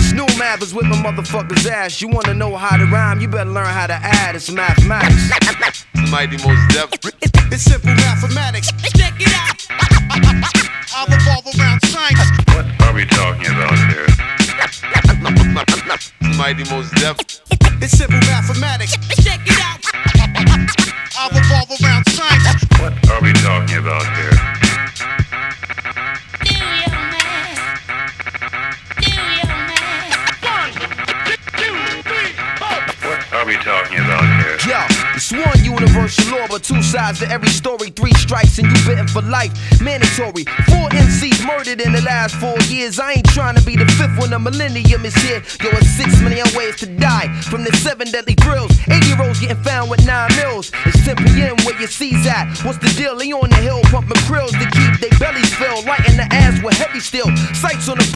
New math is with my motherfucker's ass. You wanna know how to rhyme, you better learn how to add. It's mathematics. Mighty Mos Def. It's simple mathematics. Check it out. I'll revolve around science. What are we talking about here? Mighty Mos Def. It's simple mathematics. Check it out. I'll revolve around science. What are we talking about here? What are we talking about here? Yo, it's one universal law, but two sides to every story. 3 strikes and you bitten for life. Mandatory. 4 MCs murdered in the last 4 years. I ain't trying to be the 5th when the millennium is here. Yo, it's 6 million ways to die. From the 7 deadly thrills. 80-year-olds getting found with 9 mils. It's 10 p.m. where your C's at. What's the deal? They on the hill pumping krills to keep their bellies filled. Lighting the ass with heavy steel. Sights on the